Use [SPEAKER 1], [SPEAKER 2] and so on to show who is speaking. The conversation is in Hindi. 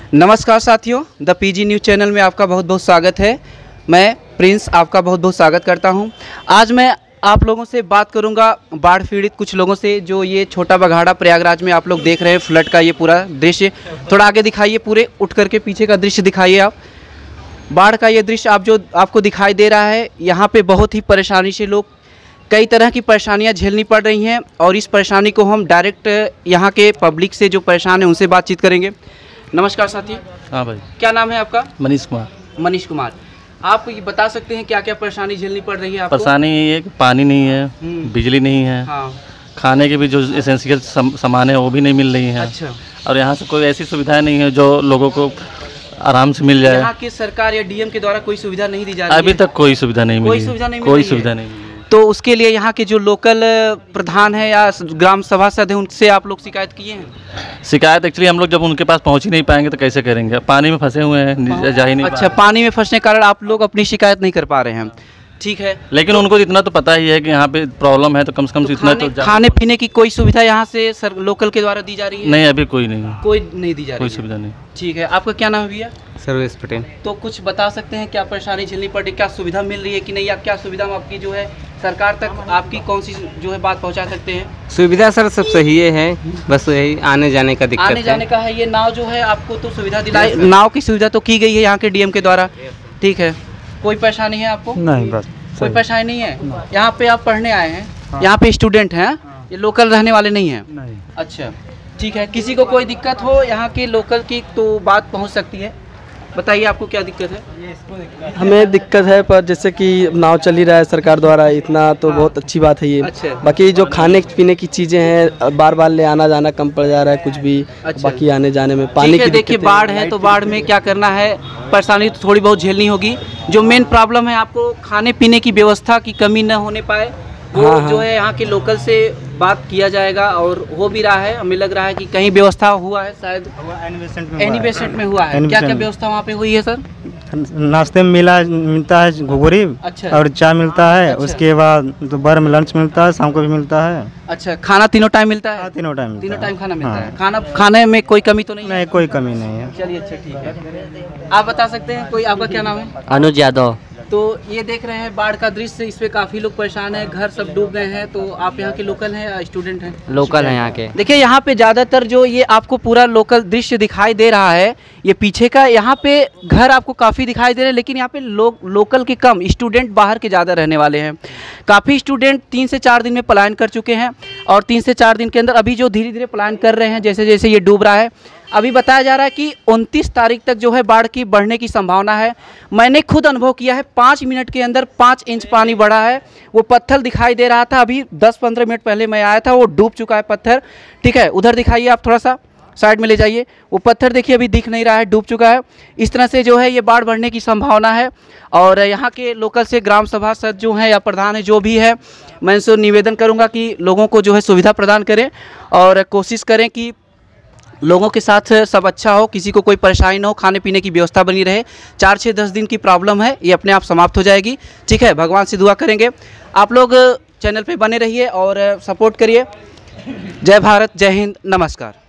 [SPEAKER 1] नमस्कार साथियों, द पीजी न्यूज़ चैनल में आपका बहुत बहुत स्वागत है। मैं प्रिंस आपका बहुत बहुत स्वागत करता हूं। आज मैं आप लोगों से बात करूंगा बाढ़ पीड़ित कुछ लोगों से, जो ये छोटा बघाड़ा प्रयागराज में आप लोग देख रहे हैं फ्लड का ये पूरा दृश्य। थोड़ा आगे दिखाइए, पूरे उठ करके पीछे का दृश्य दिखाइए आप। बाढ़ का ये दृश्य आपको दिखाई दे रहा है। यहाँ पे बहुत ही परेशानी से लोग कई तरह की परेशानियां झेलनी पड़ रही हैं, और इस परेशानी को हम डायरेक्ट यहाँ के पब्लिक से जो परेशान है उनसे बातचीत करेंगे। नमस्कार साथी।
[SPEAKER 2] हाँ भाई।
[SPEAKER 1] क्या नाम है आपका?
[SPEAKER 2] मनीष कुमार।
[SPEAKER 1] मनीष कुमार, आप ये बता सकते हैं क्या क्या परेशानी झेलनी पड़ रही है आपको?
[SPEAKER 2] परेशानी ये है कि पानी नहीं है, बिजली नहीं है,
[SPEAKER 1] हाँ।
[SPEAKER 2] खाने के भी जो एसेंशियल सामान है वो भी नहीं मिल रही है।
[SPEAKER 1] अच्छा।
[SPEAKER 2] और यहाँ से कोई ऐसी सुविधाएं नहीं है जो लोगों को आराम से मिल जाए।
[SPEAKER 1] यहाँ की सरकार या डीएम के द्वारा कोई सुविधा नहीं दी जा रही है?
[SPEAKER 2] अभी तक कोई सुविधा नहीं मिली।
[SPEAKER 1] कोई सुविधा नहीं मिली?
[SPEAKER 2] कोई सुविधा नहीं मिली।
[SPEAKER 1] तो उसके लिए यहाँ के जो लोकल प्रधान है या ग्राम सभासद है उनसे आप लोग शिकायत किए हैं?
[SPEAKER 2] शिकायत एक्चुअली हम लोग जब उनके पास पहुँच ही नहीं पाएंगे तो कैसे करेंगे? पानी में फंसे हुए हैं, जा ही नहीं।
[SPEAKER 1] अच्छा, पानी में फंसने के कारण आप लोग अपनी शिकायत नहीं कर पा रहे हैं, ठीक है।
[SPEAKER 2] लेकिन उनको इतना तो पता ही है कि यहाँ पे प्रॉब्लम है, तो कम से कम इतना तो
[SPEAKER 1] खाने पीने की कोई सुविधा यहाँ से लोकल के द्वारा दी जा रही है?
[SPEAKER 2] नहीं, अभी कोई नहीं
[SPEAKER 1] दी जा रही,
[SPEAKER 2] कोई सुविधा नहीं।
[SPEAKER 1] ठीक है। आपका क्या नाम है भैया?
[SPEAKER 3] सर्वेश पटेल।
[SPEAKER 1] तो कुछ बता सकते हैं क्या परेशानी झेलनी पड़ रही, क्या सुविधा मिल रही है कि नहीं, या क्या सुविधा आपकी जो है सरकार तक आपकी कौन सी जो है बात पहुंचा सकते हैं?
[SPEAKER 3] सुविधा सर सब सही है, बस यही आने जाने का दिक्कत है।
[SPEAKER 1] आने जाने का है। ये नाव जो है आपको तो सुविधा दिलाई, नाव की सुविधा तो की गई है यहाँ के डीएम के द्वारा, ठीक है। कोई परेशानी है आपको?
[SPEAKER 2] नहीं, बस
[SPEAKER 1] कोई परेशानी नहीं है। यहाँ पे आप पढ़ने आए हैं? यहाँ पे स्टूडेंट हैं, ये लोकल रहने वाले नहीं हैं?
[SPEAKER 2] नहीं।
[SPEAKER 1] अच्छा, ठीक है। किसी को कोई दिक्कत हो यहाँ के लोकल की तो बात पहुँच सकती है। बताइए आपको क्या दिक्कत है?
[SPEAKER 4] हमें दिक्कत है, पर जैसे कि नाव चल ही रहा है सरकार द्वारा, इतना तो बहुत अच्छी बात है ये।
[SPEAKER 1] अच्छा।
[SPEAKER 4] बाकी जो खाने पीने की चीज़ें हैं, बार बार ले आना जाना कम पड़ जा रहा है कुछ भी।
[SPEAKER 1] अच्छा।
[SPEAKER 4] बाकी आने जाने में पानी की
[SPEAKER 1] देखिए, बाढ़ है तो बाढ़ में क्या करना है, परेशानी तो थोड़ी बहुत झेलनी होगी। जो मेन प्रॉब्लम है आपको खाने पीने की व्यवस्था की कमी न होने पाए, वो जो है यहाँ के लोकल से बात किया जाएगा, और हो भी रहा है। हमें लग रहा है कि कहीं व्यवस्था हुआ है, शायद एनिवेसेंट में हुआ है। क्या क्या व्यवस्था वहाँ पे हुई है सर?
[SPEAKER 5] नाश्ते में मिलता है घुघरी। अच्छा। और चाय मिलता है। अच्छा। उसके बाद दोपहर में लंच मिलता है, शाम को भी मिलता है।
[SPEAKER 1] अच्छा, खाना तीनों टाइम मिलता है?
[SPEAKER 5] तीनों टाइम
[SPEAKER 1] खाना मिलता है। खाने में कोई कमी तो नहीं?
[SPEAKER 5] नहीं, कोई कमी नहीं है।
[SPEAKER 1] चलिए, अच्छा, ठीक है। आप बता सकते हैं कोई, आपका क्या नाम है?
[SPEAKER 3] अनुज यादव।
[SPEAKER 1] तो ये देख रहे हैं बाढ़ का दृश्य, इस पे काफ़ी लोग परेशान हैं, घर सब डूब गए हैं। तो आप यहाँ के लोकल हैं या स्टूडेंट हैं?
[SPEAKER 3] लोकल हैं यहाँ के।
[SPEAKER 1] देखिए, यहाँ पे ज़्यादातर जो ये आपको पूरा लोकल दृश्य दिखाई दे रहा है, ये पीछे का, यहाँ पे घर आपको काफ़ी दिखाई दे रहे हैं, लेकिन यहाँ पे लोकल के कम, स्टूडेंट बाहर के ज़्यादा रहने वाले हैं। काफ़ी स्टूडेंट 3 से 4 दिन में पलायन कर चुके हैं, और 3 से 4 दिन के अंदर अभी जो धीरे धीरे पलायन कर रहे हैं, जैसे जैसे ये डूब रहा है। अभी बताया जा रहा है कि 29 तारीख तक जो है बाढ़ की बढ़ने की संभावना है। मैंने खुद अनुभव किया है, 5 मिनट के अंदर 5 इंच पानी बढ़ा है। वो पत्थर दिखाई दे रहा था, अभी 10-15 मिनट पहले मैं आया था, वो डूब चुका है पत्थर, ठीक है। उधर दिखाइए आप, थोड़ा सा साइड में ले जाइए। वो पत्थर देखिए अभी दिख नहीं रहा है, डूब चुका है। इस तरह से जो है ये बाढ़ बढ़ने की संभावना है। और यहाँ के लोकल से ग्राम सभासद जो हैं या प्रधान है, जो भी है, मैं इनसे निवेदन करूँगा कि लोगों को जो है सुविधा प्रदान करें, और कोशिश करें कि लोगों के साथ सब अच्छा हो, किसी को कोई परेशानी ना हो, खाने पीने की व्यवस्था बनी रहे। 4-6-10 दिन की प्रॉब्लम है, ये अपने आप समाप्त हो जाएगी, ठीक है। भगवान से दुआ करेंगे। आप लोग चैनल पे बने रहिए और सपोर्ट करिए। जय भारत, जय हिंद, नमस्कार।